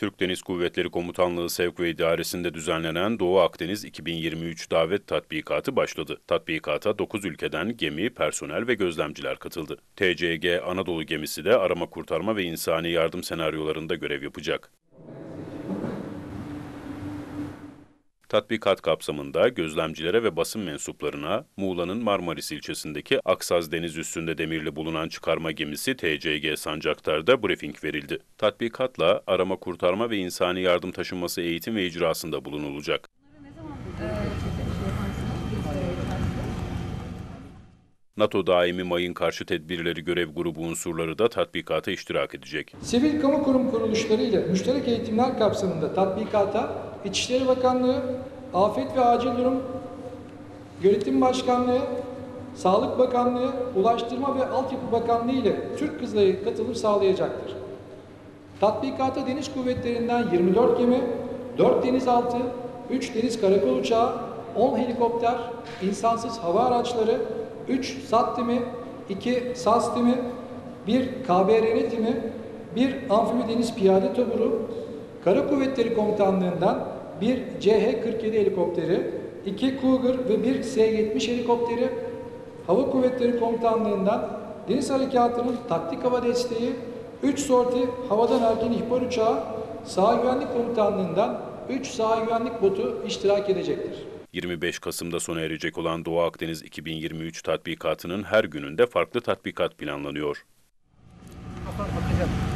Türk Deniz Kuvvetleri Komutanlığı Sevk ve İdaresi'nde düzenlenen Doğu Akdeniz 2023 Davet Tatbikatı başladı. Tatbikata 9 ülkeden gemi, personel ve gözlemciler katıldı. TCG Anadolu gemisi de arama kurtarma ve insani yardım senaryolarında görev yapacak. Tatbikat kapsamında gözlemcilere ve basın mensuplarına Muğla'nın Marmaris ilçesindeki Aksaz Deniz üstünde demirli bulunan çıkarma gemisi TCG Sancaktar'da briefing verildi. Tatbikatla arama kurtarma ve insani yardım taşınması eğitim ve icrasında bulunulacak. NATO daimi mayın karşı tedbirleri görev grubu unsurları da tatbikata iştirak edecek. Sivil kamu kurum kuruluşları ile müşterek eğitimler kapsamında tatbikata İçişleri Bakanlığı, Afet ve Acil Durum Yönetim Başkanlığı, Sağlık Bakanlığı, Ulaştırma ve Altyapı Bakanlığı ile Türk Kızılayı katılım sağlayacaktır. Tatbikata Deniz Kuvvetlerinden 24 gemi, 4 denizaltı, 3 deniz karakol uçağı, 10 helikopter, insansız hava araçları, 3 SAT timi, 2 SAS timi, 1 KBRN timi, 1 amfibi deniz piyade taburu, Kara Kuvvetleri Komutanlığı'ndan 1 CH-47 helikopteri, 2 Cougar ve 1 S-70 helikopteri, Hava Kuvvetleri Komutanlığı'ndan Deniz Harekatı'nın taktik hava desteği, 3 sorti havadan erken ihbar uçağı, Saha Güvenlik Komutanlığı'ndan 3 saha güvenlik botu iştirak edecektir. 25 Kasım'da sona erecek olan Doğu Akdeniz 2023 tatbikatının her gününde farklı tatbikat planlanıyor. Bakacağım.